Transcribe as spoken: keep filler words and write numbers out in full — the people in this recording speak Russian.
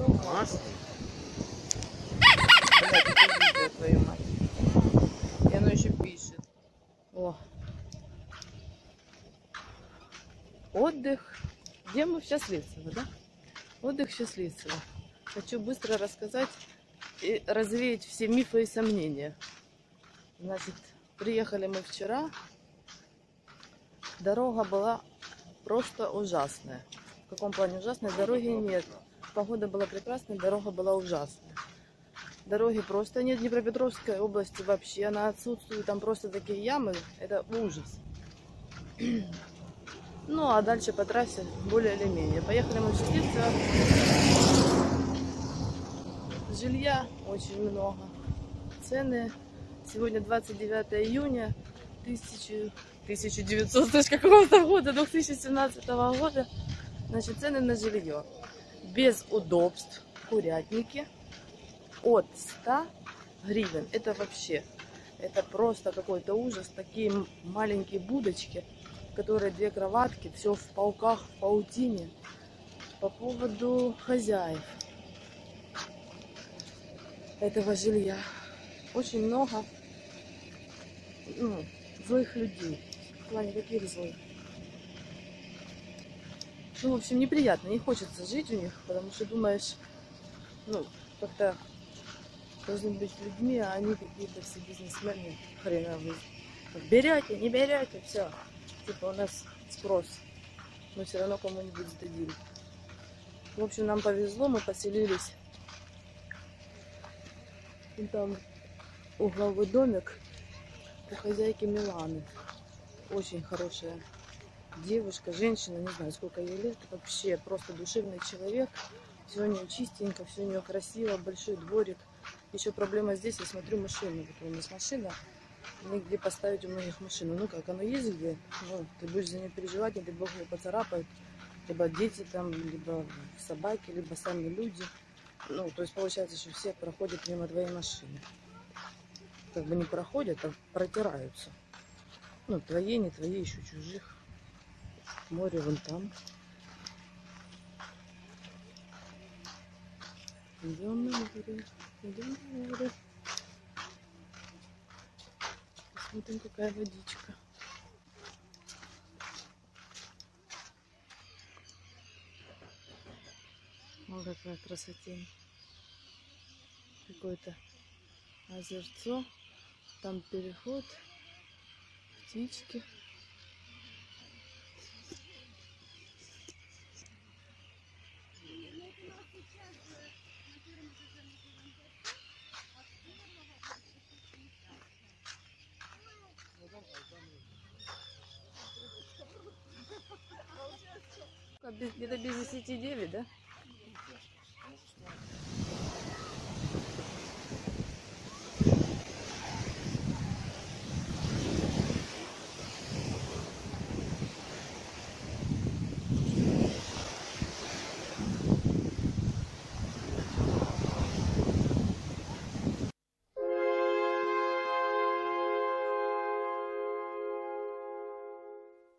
Масло? Твою мать. И оно еще пишет. О. Отдых. Где мы? В Счастливцево, да? Отдых в Счастливцево. Хочу быстро рассказать и развеять все мифы и сомнения. Значит, приехали мы вчера. Дорога была просто ужасная. В каком плане ужасная? Дороги нет. Погода была прекрасная, дорога была ужасная. Дороги просто нет. В Днепропетровской области вообще она отсутствует. Там просто такие ямы. Это ужас. Ну, а дальше по трассе более или менее. Поехали мы в Счастливцево. Жилья очень много. Цены. Сегодня двадцать девятое июня тысяча девятисотого какого-то года, две тысячи семнадцатого года. Значит, цены на жилье. Без удобств. Курятники. От ста гривен. Это вообще, это просто какой-то ужас. Такие маленькие будочки, которые две кроватки, все в пауках, в паутине. По поводу хозяев этого жилья. Очень много ну, злых людей. В плане каких злых? Ну, в общем, неприятно. Не хочется жить у них, потому что думаешь, ну, как-то должны быть людьми, а они какие-то все бизнесмены хреновые. Берете, не берете, все. Типа у нас спрос. Мы все равно кому-нибудь сдадим. В общем, нам повезло, мы поселились. И там угловой домик у хозяйки Миланы. Очень хорошая девушка, женщина, не знаю, сколько ей лет. Вообще просто душевный человек. Все у нее чистенько, все у нее красиво, большой дворик. Еще проблема здесь, я смотрю машину. Вот у нас машина, негде поставить у многих машину. Ну как, оно есть где, ну, ты будешь за нее переживать, не дай бог ее поцарапают. Либо дети там, либо собаки, либо сами люди. Ну, то есть получается, что все проходят мимо твоей машины. Как бы не проходят, а протираются. Ну, твои, не твои, еще чужих. Море вон там. Идем на море, идем на море. Посмотрим, какая водичка. Вот какая красотень. Какое-то озерцо. Там переход. Птички. Где-то без десяти девять, да?